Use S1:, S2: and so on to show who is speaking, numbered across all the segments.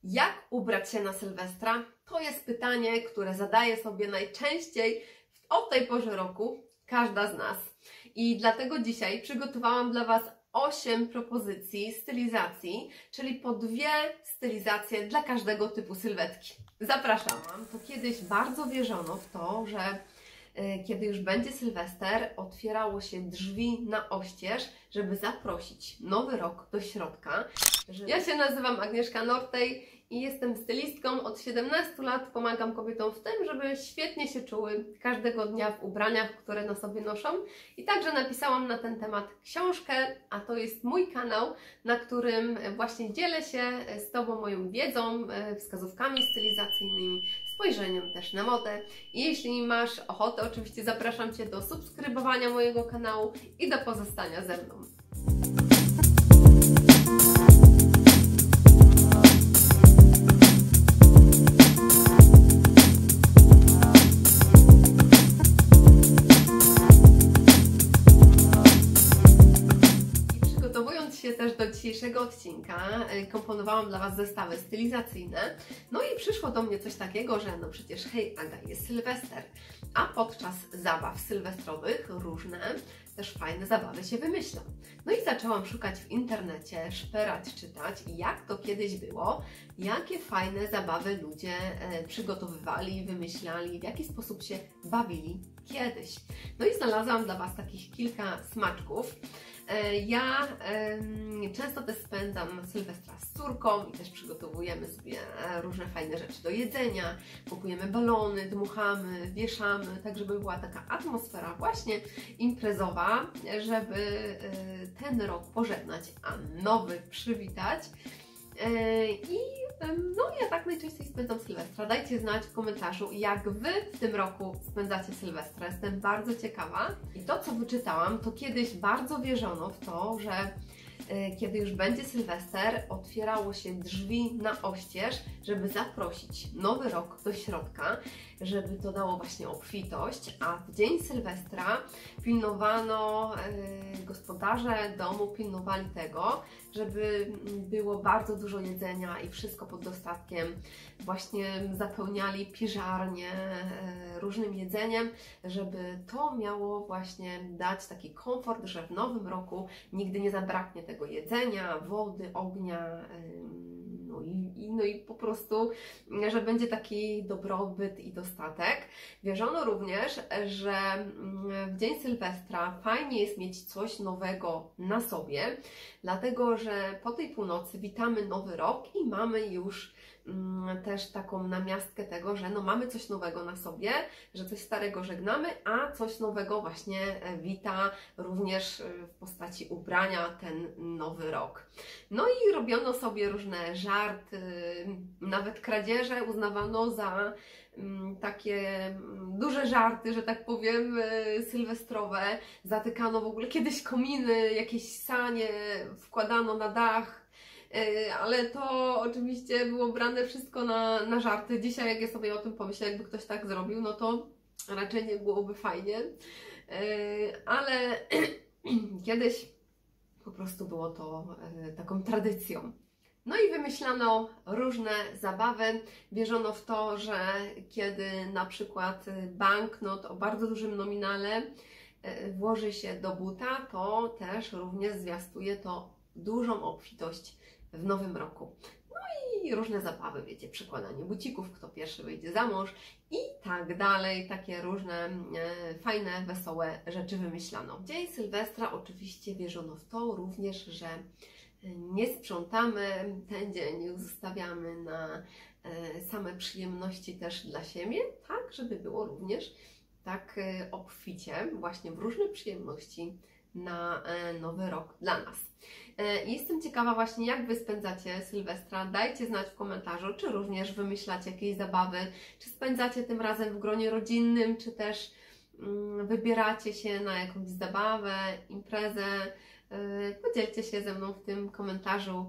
S1: Jak ubrać się na Sylwestra? To jest pytanie, które zadaje sobie najczęściej o tej porze roku każda z nas. I dlatego dzisiaj przygotowałam dla Was 8 propozycji stylizacji, czyli po 2 stylizacje dla każdego typu sylwetki. Zapraszam. To kiedyś bardzo wierzono w to, że kiedy już będzie Sylwester, otwierało się drzwi na oścież, żeby zaprosić nowy rok do środka. Ja się nazywam Agnieszka Nortej i jestem stylistką. Od 17 lat pomagam kobietom w tym, żeby świetnie się czuły każdego dnia w ubraniach, które na sobie noszą. I także napisałam na ten temat książkę, a to jest mój kanał, na którym właśnie dzielę się z Tobą moją wiedzą, wskazówkami stylizacyjnymi, spojrzeniem też na modę. I jeśli masz ochotę, oczywiście zapraszam Cię do subskrybowania mojego kanału i do pozostania ze mną. Też do dzisiejszego odcinka komponowałam dla Was zestawy stylizacyjne. No i przyszło do mnie coś takiego, że no przecież hej Aga, jest Sylwester, a podczas zabaw sylwestrowych różne też fajne zabawy się wymyśla. No i zaczęłam szukać w internecie, szperać, czytać, jak to kiedyś było, jakie fajne zabawy ludzie przygotowywali, wymyślali, w jaki sposób się bawili kiedyś. No i znalazłam dla Was takich kilka smaczków. Ja często też spędzam Sylwestra z córką i też przygotowujemy sobie różne fajne rzeczy do jedzenia, kupujemy balony, dmuchamy, wieszamy, tak żeby była taka atmosfera właśnie imprezowa, żeby ten rok pożegnać, a nowy przywitać. No ja tak najczęściej spędzam Sylwestra. Dajcie znać w komentarzu, jak Wy w tym roku spędzacie Sylwestra. Jestem bardzo ciekawa. I to, co wyczytałam, to kiedyś bardzo wierzono w to, że kiedy już będzie Sylwester, otwierało się drzwi na oścież, żeby zaprosić nowy rok do środka, żeby to dało właśnie obfitość, a w dzień Sylwestra pilnowano, gospodarze domu pilnowali tego, żeby było bardzo dużo jedzenia i wszystko pod dostatkiem. Właśnie zapełniali piżarnie różnym jedzeniem, żeby to miało właśnie dać taki komfort, że w nowym roku nigdy nie zabraknie tego jedzenia, wody, ognia, no i po prostu, że będzie taki dobrobyt i dostatek. Wierzono również, że w dzień Sylwestra fajnie jest mieć coś nowego na sobie, dlatego że po tej północy witamy nowy rok i mamy już też taką namiastkę tego, że no mamy coś nowego na sobie, że coś starego żegnamy, a coś nowego właśnie wita również w postaci ubrania ten nowy rok. No i robiono sobie różne żarty, nawet kradzieże uznawano za takie duże żarty, że tak powiem, sylwestrowe. Zatykano w ogóle kiedyś kominy, jakieś sanie wkładano na dach, ale to oczywiście było brane wszystko na żarty. Dzisiaj, jak ja sobie o tym pomyślę, jakby ktoś tak zrobił, no to raczej nie byłoby fajnie, ale kiedyś po prostu było to taką tradycją. No i wymyślano różne zabawy. Wierzono w to, że kiedy na przykład banknot o bardzo dużym nominale włoży się do buta, to też również zwiastuje to dużą obfitość w nowym roku. No i różne zabawy, wiecie, przykładanie bucików, kto pierwszy wyjdzie za mąż i tak dalej. Takie różne fajne, wesołe rzeczy wymyślano. W dzień Sylwestra oczywiście wierzono w to również, że nie sprzątamy ten dzień, zostawiamy na same przyjemności też dla siebie, tak żeby było również tak obficie właśnie w różne przyjemności na nowy rok dla nas. Jestem ciekawa właśnie, jak Wy spędzacie Sylwestra. Dajcie znać w komentarzu, czy również wymyślacie jakieś zabawy, czy spędzacie tym razem w gronie rodzinnym, czy też wybieracie się na jakąś zabawę, imprezę. Podzielcie się ze mną w tym komentarzu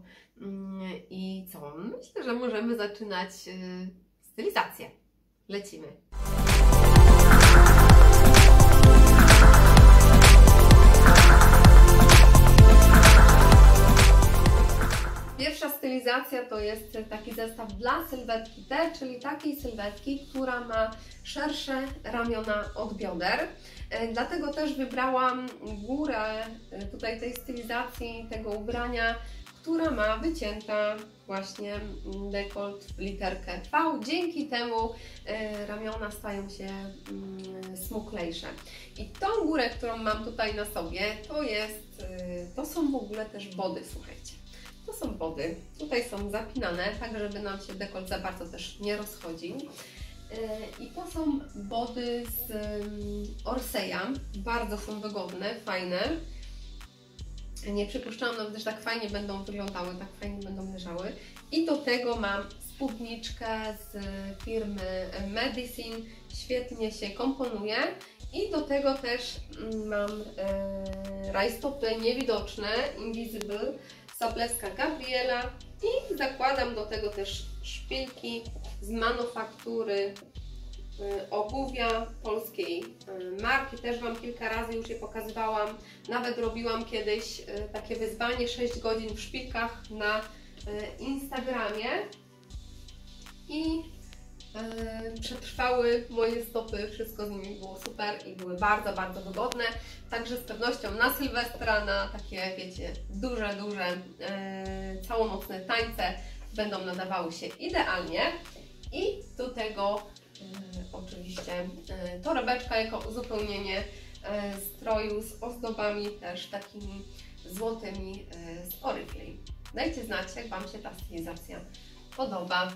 S1: i co? Myślę, że możemy zaczynać stylizację. Lecimy! pierwsza stylizacja to jest taki zestaw dla sylwetki T, czyli takiej sylwetki, która ma szersze ramiona od bioder. Dlatego też wybrałam górę tutaj tej stylizacji, tego ubrania, która ma wycięta właśnie dekolt w literkę V. Dzięki temu ramiona stają się smuklejsze. I tą górę, którą mam tutaj na sobie, to są w ogóle też body, słuchajcie. To są body. Tutaj są zapinane, tak żeby nam się dekolt za bardzo też nie rozchodził. I to są body z Orseya. Bardzo są wygodne, fajne. Nie przypuszczałam nawet, że tak fajnie będą wyglądały, tak fajnie będą leżały. I do tego mam spódniczkę z firmy Medicine, świetnie się komponuje. I do tego też mam rajstopy niewidoczne, Invisible, Sableska Gabriela i zakładam do tego też szpilki z manufaktury obuwia polskiej marki. Też Wam kilka razy już je pokazywałam. Nawet robiłam kiedyś takie wyzwanie 6 godzin w szpilkach na Instagramie i przetrwały moje stopy, wszystko z nimi było super i były bardzo, bardzo wygodne. Także z pewnością na Sylwestra, na takie, wiecie, duże całonocne tańce będą nadawały się idealnie. I do tego oczywiście torebeczka jako uzupełnienie stroju z ozdobami też takimi złotymi z Oriflame. Dajcie znać, jak Wam się ta stylizacja podoba.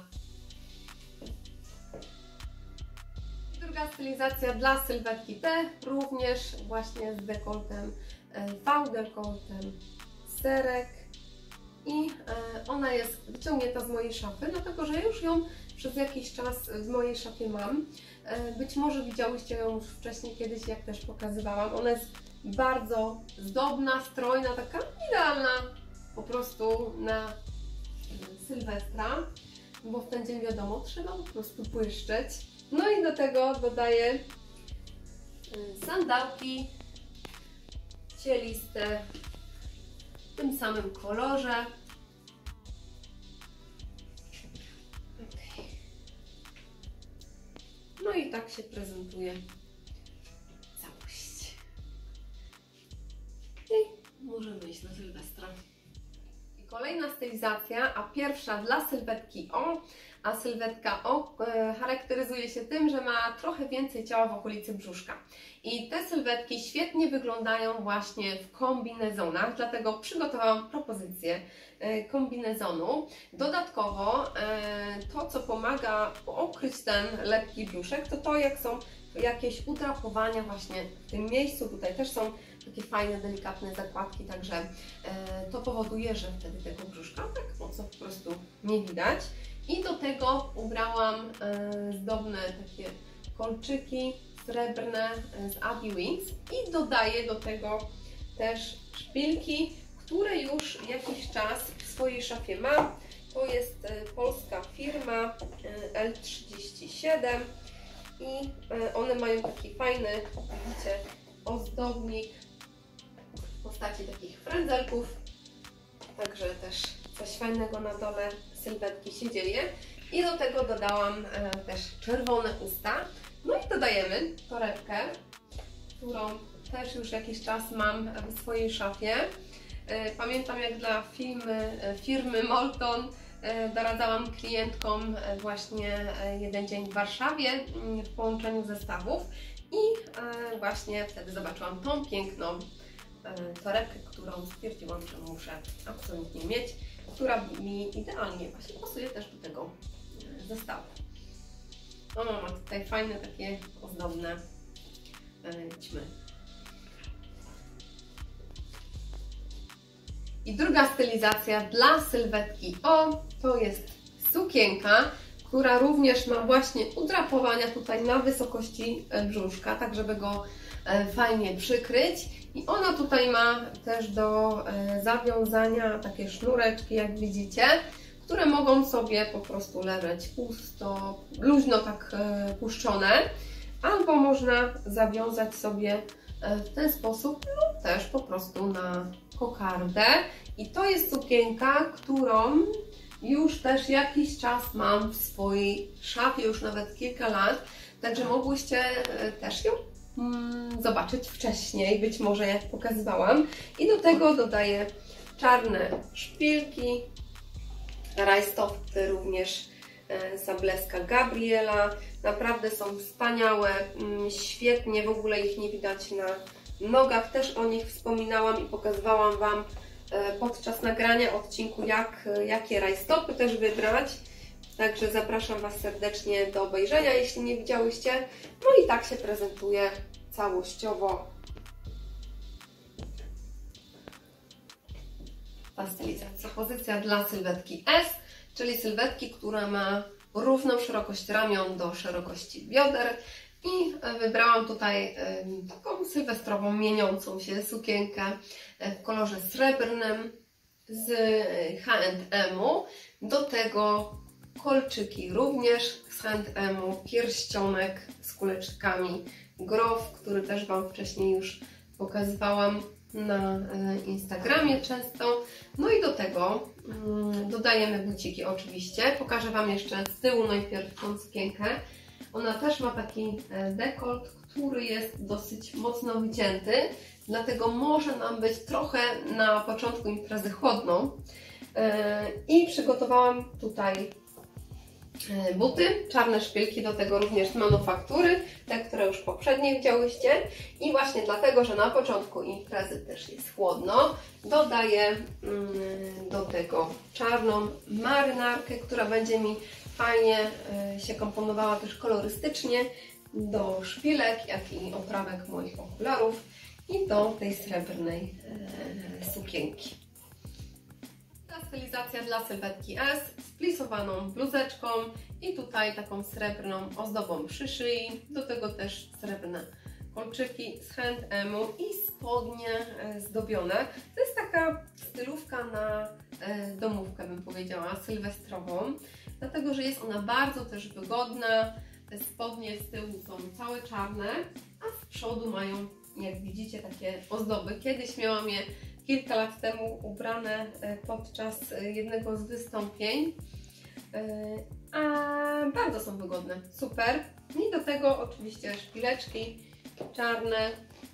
S1: Druga stylizacja dla sylwetki T, również właśnie z dekoltem V, dekoltem serek i ona jest wyciągnięta z mojej szafy, dlatego że już ją przez jakiś czas w mojej szafie mam. Być może widziałyście ją już wcześniej kiedyś, jak też pokazywałam. Ona jest bardzo zdobna, strojna, taka idealna po prostu na Sylwestra, bo w ten dzień wiadomo, trzeba po prostu błyszczeć. No i do tego dodaję sandałki cieliste w tym samym kolorze. No i tak się prezentuje całość. I możemy iść na Sylwestra. I kolejna stylizacja, a pierwsza dla sylwetki O, a sylwetka O charakteryzuje się tym, że ma trochę więcej ciała w okolicy brzuszka. I te sylwetki świetnie wyglądają właśnie w kombinezonach, dlatego przygotowałam propozycję kombinezonu. Dodatkowo to, co pomaga okryć ten lekki brzuszek, to jak są jakieś udrapowania właśnie w tym miejscu. Tutaj też są takie fajne, delikatne zakładki, także to powoduje, że wtedy tego brzuszka tak mocno po prostu nie widać. I do tego ubrałam zdobne takie kolczyki srebrne z Abby Wings i dodaję do tego też szpilki, które już jakiś czas w swojej szafie mam. To jest polska firma L37 i one mają taki fajny, widzicie, ozdobnik w postaci takich frędzelków, także też coś fajnego na dole sylwetki się dzieje. I do tego dodałam też czerwone usta. No i dodajemy torebkę, którą też już jakiś czas mam w swojej szafie. Pamiętam, jak dla firmy Molton doradzałam klientkom właśnie jeden dzień w Warszawie w połączeniu zestawów i właśnie wtedy zobaczyłam tą piękną torebkę, którą stwierdziłam, że muszę absolutnie mieć, która mi idealnie właśnie pasuje też do tego zestawu. Ona ma tutaj fajne takie ozdobne ćmy. I druga stylizacja dla sylwetki O to jest sukienka, która również ma właśnie udrapowania tutaj na wysokości brzuszka, tak żeby go fajnie przykryć. I ona tutaj ma też do zawiązania takie sznureczki, jak widzicie, które mogą sobie po prostu leżeć pusto, luźno tak puszczone, albo można zawiązać sobie w ten sposób lub też po prostu na kokardę i to jest sukienka, którą już też jakiś czas mam w swojej szafie, już nawet kilka lat, także mogłyście też ją zobaczyć wcześniej, być może jak pokazywałam. I do tego dodaję czarne szpilki, rajstopy również Sableska Gabriela. Naprawdę są wspaniałe, świetnie, w ogóle ich nie widać na nogach. Też o nich wspominałam i pokazywałam Wam podczas nagrania odcinku, jakie rajstopy też wybrać. Także zapraszam Was serdecznie do obejrzenia, jeśli nie widziałyście. No i tak się prezentuje całościowo ta stylizacja. Pozycja dla sylwetki S, czyli sylwetki, która ma równą szerokość ramion do szerokości bioder. I wybrałam tutaj taką sylwestrową, mieniącą się sukienkę w kolorze srebrnym z H&M-u. Do tego kolczyki również z H&M-u, pierścionek z kuleczkami Grof, który też Wam wcześniej już pokazywałam na Instagramie często. No i do tego dodajemy buciki oczywiście. Pokażę Wam jeszcze z tyłu najpierw tą sukienkę. Ona też ma taki dekolt, który jest dosyć mocno wycięty, dlatego może nam być trochę na początku imprezy chłodno. I przygotowałam tutaj buty, czarne szpilki, do tego również z manufaktury, te, które już poprzednio widziałyście. I właśnie dlatego, że na początku imprezy też jest chłodno, dodaję do tego czarną marynarkę, która będzie mi fajnie się komponowała też kolorystycznie do szpilek, jak i oprawek moich okularów i do tej srebrnej sukienki. Ta stylizacja dla sylwetki S z plisowaną bluzeczką i tutaj taką srebrną ozdobą przy szyi, do tego też srebrne kolczyki z H&M-u i spodnie zdobione. To jest taka stylówka na domówkę, bym powiedziała, sylwestrową, dlatego że jest ona bardzo też wygodna. Te spodnie z tyłu są całe czarne, a z przodu mają, jak widzicie, takie ozdoby. Kiedyś miałam je kilka lat temu ubrane podczas jednego z wystąpień, a bardzo są wygodne, super. I do tego oczywiście szpileczki czarne,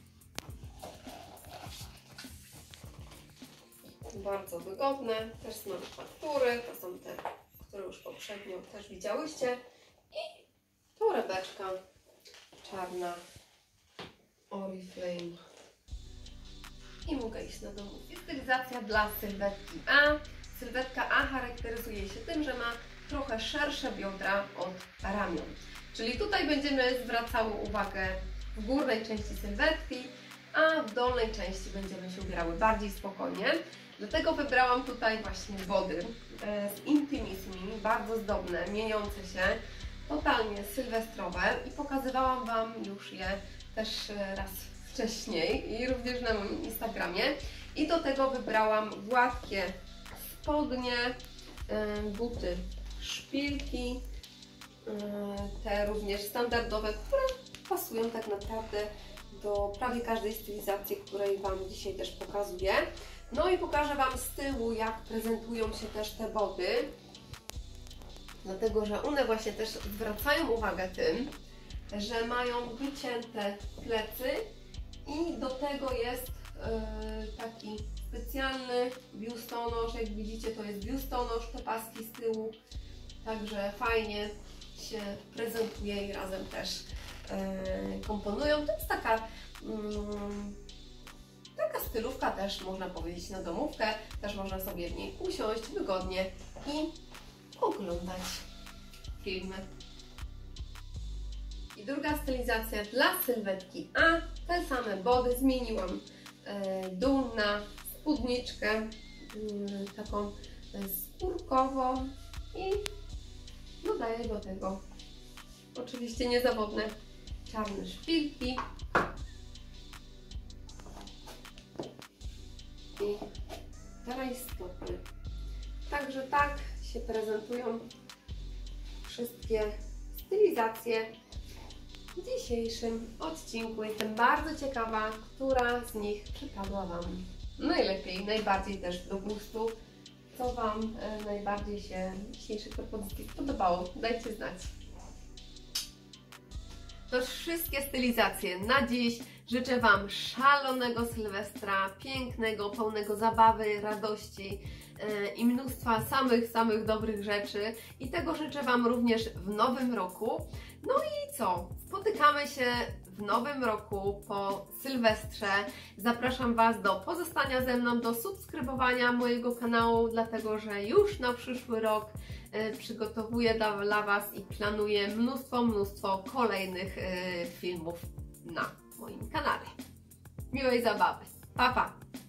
S1: bardzo wygodne, też z manufaktury, to są te, które już poprzednio też widziałyście. I torebeczka czarna Oriflame. I mogę iść na dół. Stylizacja dla sylwetki A. Sylwetka A charakteryzuje się tym, że ma trochę szersze biodra od ramion. Czyli tutaj będziemy zwracały uwagę w górnej części sylwetki, a w dolnej części będziemy się ubierały bardziej spokojnie. Dlatego wybrałam tutaj właśnie body z Intimissimi, bardzo zdobne, mieniące się, totalnie sylwestrowe i pokazywałam Wam już je też raz wcześniej i również na moim Instagramie. I do tego wybrałam gładkie spodnie, buty, szpilki, te również standardowe, które pasują tak naprawdę do prawie każdej stylizacji, której Wam dzisiaj też pokazuję. No i pokażę Wam z tyłu, jak prezentują się też te body, dlatego że one właśnie też zwracają uwagę tym, że mają wycięte plecy i do tego jest taki specjalny biustonosz. Jak widzicie, to jest biustonosz, te paski z tyłu, także fajnie się prezentuje i razem też komponują. To jest taka stylówka też, można powiedzieć, na domówkę, też można sobie w niej usiąść wygodnie i oglądać filmy. I druga stylizacja dla sylwetki A. Te same body, zmieniłam dół na spódniczkę taką skórkową i dodaję do tego oczywiście niezawodne czarne szpilki i rajstopy. Także tak się prezentują wszystkie stylizacje w dzisiejszym odcinku. Jestem bardzo ciekawa, która z nich przypadła Wam najlepiej, najbardziej też do gustu. Co Wam najbardziej się z dzisiejszych propozycji podobało? Dajcie znać. To już wszystkie stylizacje na dziś. Życzę Wam szalonego Sylwestra, pięknego, pełnego zabawy, radości i mnóstwa samych dobrych rzeczy. I tego życzę Wam również w nowym roku. No i co? Spotykamy się w nowym roku po Sylwestrze. Zapraszam Was do pozostania ze mną, do subskrybowania mojego kanału, dlatego że już na przyszły rok przygotowuję dla Was i planuję mnóstwo kolejnych filmów na moim kanale. Miłej zabawy. Pa, pa!